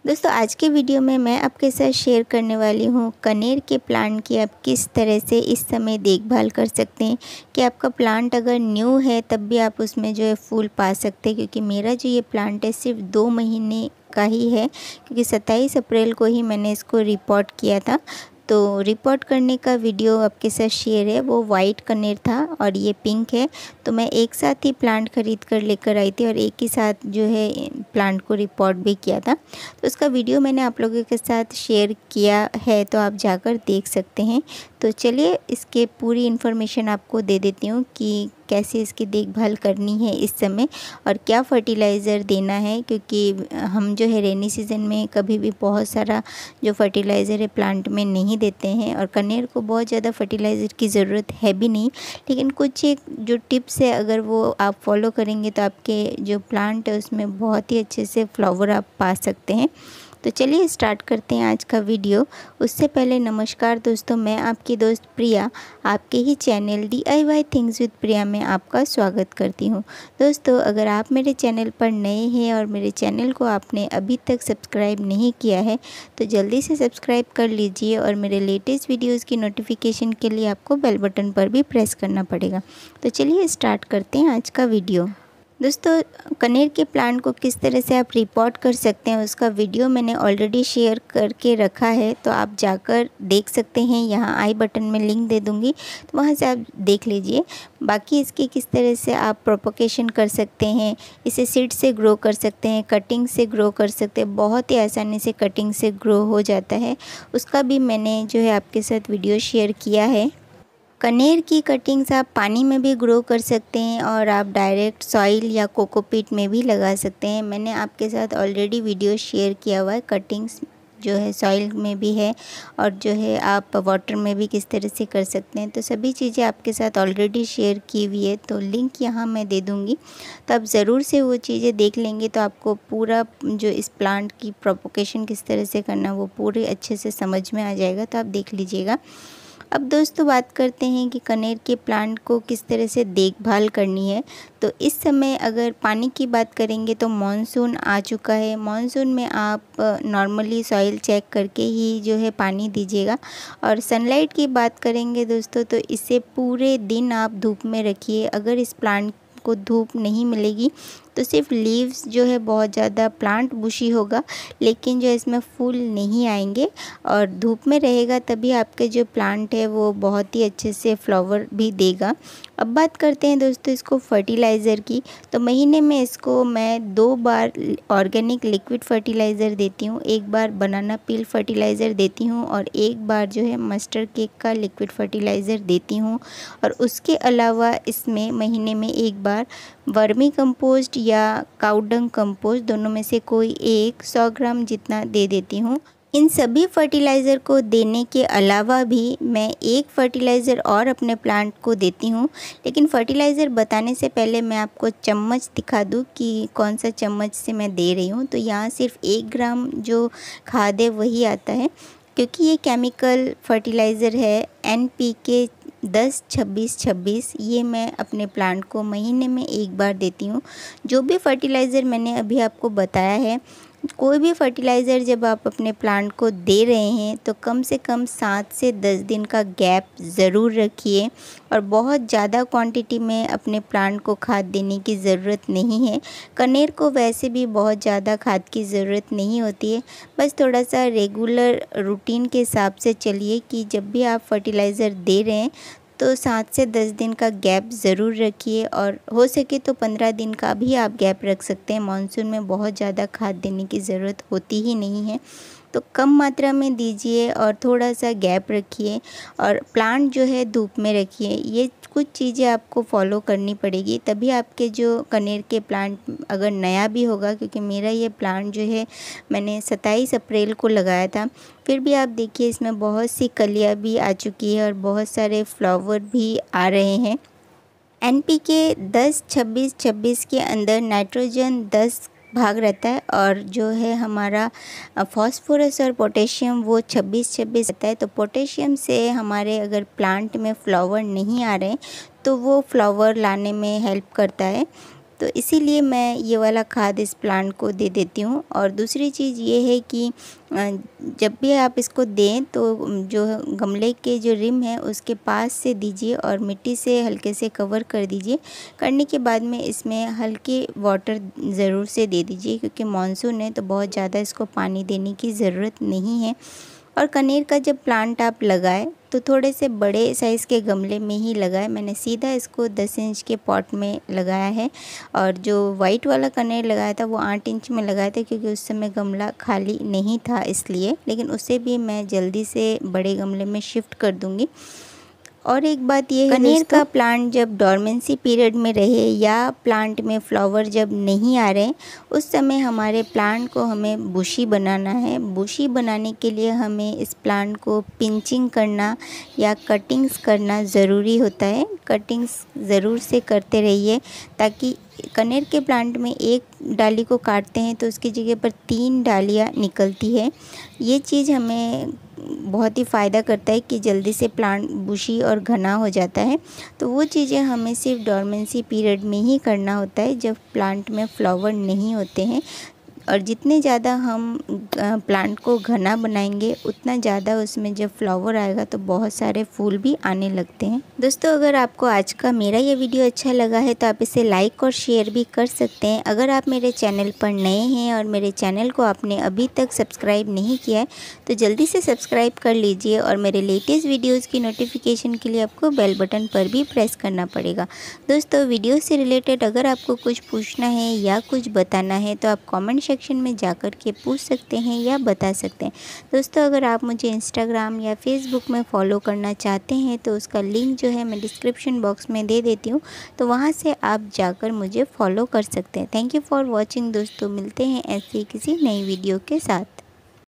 दोस्तों आज के वीडियो में मैं आपके साथ शेयर करने वाली हूँ कनेर के प्लांट की आप किस तरह से इस समय देखभाल कर सकते हैं कि आपका प्लांट अगर न्यू है तब भी आप उसमें जो है फूल पा सकते हैं। क्योंकि मेरा जो ये प्लांट है सिर्फ 2 महीने का ही है, क्योंकि 27 अप्रैल को ही मैंने इसको रिपोर्ट किया था। तो रिपोर्ट करने का वीडियो आपके साथ शेयर है। वो वाइट कनेर था और ये पिंक है। तो मैं एक साथ ही प्लांट ख़रीद कर लेकर आई थी और एक ही साथ जो है प्लांट को रिपोर्ट भी किया था। तो उसका वीडियो मैंने आप लोगों के साथ शेयर किया है, तो आप जाकर देख सकते हैं। तो चलिए इसके पूरी इन्फॉर्मेशन आपको दे देती हूँ कि कैसे इसकी देखभाल करनी है इस समय और क्या फर्टिलाइज़र देना है। क्योंकि हम जो है रेनी सीज़न में कभी भी बहुत सारा जो फर्टिलाइज़र है प्लांट में नहीं देते हैं, और कनेर को बहुत ज़्यादा फर्टिलाइज़र की ज़रूरत है भी नहीं। लेकिन कुछ एक जो टिप्स है अगर वो आप फॉलो करेंगे तो आपके जो प्लांट है उसमें बहुत ही अच्छे से फ्लावर आप पा सकते हैं। तो चलिए स्टार्ट करते हैं आज का वीडियो। उससे पहले नमस्कार दोस्तों, मैं आपकी दोस्त प्रिया आपके ही channel DIY things with Priya में आपका स्वागत करती हूं। दोस्तों अगर आप मेरे चैनल पर नए हैं और मेरे चैनल को आपने अभी तक सब्सक्राइब नहीं किया है तो जल्दी से सब्सक्राइब कर लीजिए, और मेरे लेटेस्ट वीडियोज़ की नोटिफिकेशन के लिए आपको बेल बटन पर भी प्रेस करना पड़ेगा। तो चलिए स्टार्ट करते हैं आज का वीडियो। दोस्तों कनेर के प्लांट को किस तरह से आप रिपोर्ट कर सकते हैं उसका वीडियो मैंने ऑलरेडी शेयर करके रखा है, तो आप जाकर देख सकते हैं। यहाँ आई बटन में लिंक दे दूँगी, तो वहाँ से आप देख लीजिए। बाकी इसकी किस तरह से आप प्रोपोगेशन कर सकते हैं, इसे सीड से ग्रो कर सकते हैं, कटिंग से ग्रो कर सकते हैं। बहुत ही आसानी से कटिंग से ग्रो हो जाता है, उसका भी मैंने जो है आपके साथ वीडियो शेयर किया है। कनेर की कटिंग्स आप पानी में भी ग्रो कर सकते हैं और आप डायरेक्ट सॉइल या कोकोपीट में भी लगा सकते हैं। मैंने आपके साथ ऑलरेडी वीडियो शेयर किया हुआ है। कटिंग्स जो है सॉइल में भी है और जो है आप वाटर में भी किस तरह से कर सकते हैं, तो सभी चीज़ें आपके साथ ऑलरेडी शेयर की हुई है। तो लिंक यहाँ मैं दे दूँगी, तो आप ज़रूर से वो चीज़ें देख लेंगे तो आपको पूरा जो इस प्लांट की प्रोपोगेशन किस तरह से करना वो पूरे अच्छे से समझ में आ जाएगा। तो आप देख लीजिएगा। अब दोस्तों बात करते हैं कि कनेर के प्लांट को किस तरह से देखभाल करनी है। तो इस समय अगर पानी की बात करेंगे तो मॉनसून आ चुका है। मॉनसून में आप नॉर्मली सॉइल चेक करके ही जो है पानी दीजिएगा। और सनलाइट की बात करेंगे दोस्तों तो इसे पूरे दिन आप धूप में रखिए। अगर इस प्लांट को धूप नहीं मिलेगी तो सिर्फ लीव्स जो है बहुत ज़्यादा प्लांट बुशी होगा, लेकिन जो इसमें फूल नहीं आएंगे। और धूप में रहेगा तभी आपके जो प्लांट है वो बहुत ही अच्छे से फ्लावर भी देगा। अब बात करते हैं दोस्तों इसको फर्टिलाइज़र की। तो महीने में इसको मैं 2 बार ऑर्गेनिक लिक्विड फर्टिलाइज़र देती हूँ। एक बार बनाना पील फर्टिलाइज़र देती हूँ और एक बार जो है मस्टर्ड केक का लिक्विड फर्टिलाइज़र देती हूँ। और उसके अलावा इसमें महीने में एक बार वर्मी कंपोस्ट या काउडंग कंपोस्ट, दोनों में से कोई एक 100 ग्राम जितना दे देती हूँ। इन सभी फर्टिलाइज़र को देने के अलावा भी मैं एक फर्टिलाइज़र और अपने प्लांट को देती हूँ। लेकिन फर्टिलाइज़र बताने से पहले मैं आपको चम्मच दिखा दूँ कि कौन सा चम्मच से मैं दे रही हूँ। तो यहाँ सिर्फ 1 ग्राम जो खाद है वही आता है, क्योंकि ये केमिकल फर्टिलाइज़र है NPK 10-26-26। ये मैं अपने प्लांट को महीने में एक बार देती हूँ। जो भी फर्टिलाइज़र मैंने अभी आपको बताया है, कोई भी फर्टिलाइज़र जब आप अपने प्लांट को दे रहे हैं तो कम से कम 7 से 10 दिन का गैप ज़रूर रखिए। और बहुत ज़्यादा क्वांटिटी में अपने प्लांट को खाद देने की ज़रूरत नहीं है। कनेर को वैसे भी बहुत ज़्यादा खाद की ज़रूरत नहीं होती है। बस थोड़ा सा रेगुलर रूटीन के हिसाब से चलिए कि जब भी आप फर्टिलाइज़र दे रहे हैं तो 7 से 10 दिन का गैप ज़रूर रखिए, और हो सके तो 15 दिन का भी आप गैप रख सकते हैं। मानसून में बहुत ज़्यादा खाद देने की ज़रूरत होती ही नहीं है, तो कम मात्रा में दीजिए और थोड़ा सा गैप रखिए और प्लांट जो है धूप में रखिए। ये कुछ चीज़ें आपको फॉलो करनी पड़ेगी, तभी आपके जो कनेर के प्लांट अगर नया भी होगा, क्योंकि मेरा ये प्लांट जो है मैंने 27 अप्रैल को लगाया था, फिर भी आप देखिए इसमें बहुत सी कलियाँ भी आ चुकी है और बहुत सारे फ्लावर भी आ रहे हैं। NPK 10-26-26 के अंदर नाइट्रोजन 10 भाग रहता है और जो है हमारा फॉस्फोरस और पोटेशियम वो 26-26 रहता है। तो पोटेशियम से हमारे अगर प्लांट में फ्लावर नहीं आ रहे तो वो फ्लावर लाने में हेल्प करता है। तो इसीलिए मैं ये वाला खाद इस प्लांट को दे देती हूँ। और दूसरी चीज़ ये है कि जब भी आप इसको दें तो जो गमले के जो रिम है उसके पास से दीजिए और मिट्टी से हल्के से कवर कर दीजिए। करने के बाद में इसमें हल्के वाटर ज़रूर से दे दीजिए, क्योंकि मानसून है तो बहुत ज़्यादा इसको पानी देने की ज़रूरत नहीं है। और कनेर का जब प्लांट आप लगाएं तो थोड़े से बड़े साइज़ के गमले में ही लगाएं। मैंने सीधा इसको 10 इंच के पॉट में लगाया है, और जो वाइट वाला कनेर लगाया था वो 8 इंच में लगाया था, क्योंकि उस समय गमला खाली नहीं था इसलिए। लेकिन उसे भी मैं जल्दी से बड़े गमले में शिफ्ट कर दूँगी। और एक बात ये है, कनेर का प्लांट जब डॉर्मेंसी पीरियड में रहे या प्लांट में फ्लावर जब नहीं आ रहे, उस समय हमारे प्लांट को हमें बुशी बनाना है। बुशी बनाने के लिए हमें इस प्लांट को पिंचिंग करना या कटिंग्स करना ज़रूरी होता है। कटिंग्स ज़रूर से करते रहिए, ताकि कनेर के प्लांट में एक डाली को काटते हैं तो उसकी जगह पर 3 डालियाँ निकलती है। ये चीज़ हमें बहुत ही फ़ायदा करता है कि जल्दी से प्लांट बुशी और घना हो जाता है। तो वो चीज़ें हमें सिर्फ डॉर्मेंसी पीरियड में ही करना होता है, जब प्लांट में फ्लावर नहीं होते हैं। और जितने ज़्यादा हम प्लांट को घना बनाएंगे उतना ज़्यादा उसमें जब फ्लावर आएगा तो बहुत सारे फूल भी आने लगते हैं। दोस्तों, अगर आपको आज का मेरा ये वीडियो अच्छा लगा है तो आप इसे लाइक और शेयर भी कर सकते हैं। अगर आप मेरे चैनल पर नए हैं और मेरे चैनल को आपने अभी तक सब्सक्राइब नहीं किया है तो जल्दी से सब्सक्राइब कर लीजिए, और मेरे लेटेस्ट वीडियोज़ की नोटिफिकेशन के लिए आपको बेल बटन पर भी प्रेस करना पड़ेगा। दोस्तों, वीडियो से रिलेटेड अगर आपको कुछ पूछना है या कुछ बताना है तो आप कॉमेंट सेक्शन में जाकर के पूछ सकते हैं या बता सकते हैं। दोस्तों, अगर आप मुझे इंस्टाग्राम या फेसबुक में फॉलो करना चाहते हैं तो उसका लिंक जो है मैं डिस्क्रिप्शन बॉक्स में दे देती हूँ, तो वहाँ से आप जाकर मुझे फॉलो कर सकते हैं। थैंक यू फॉर वॉचिंग दोस्तों, मिलते हैं ऐसे किसी नई वीडियो के साथ।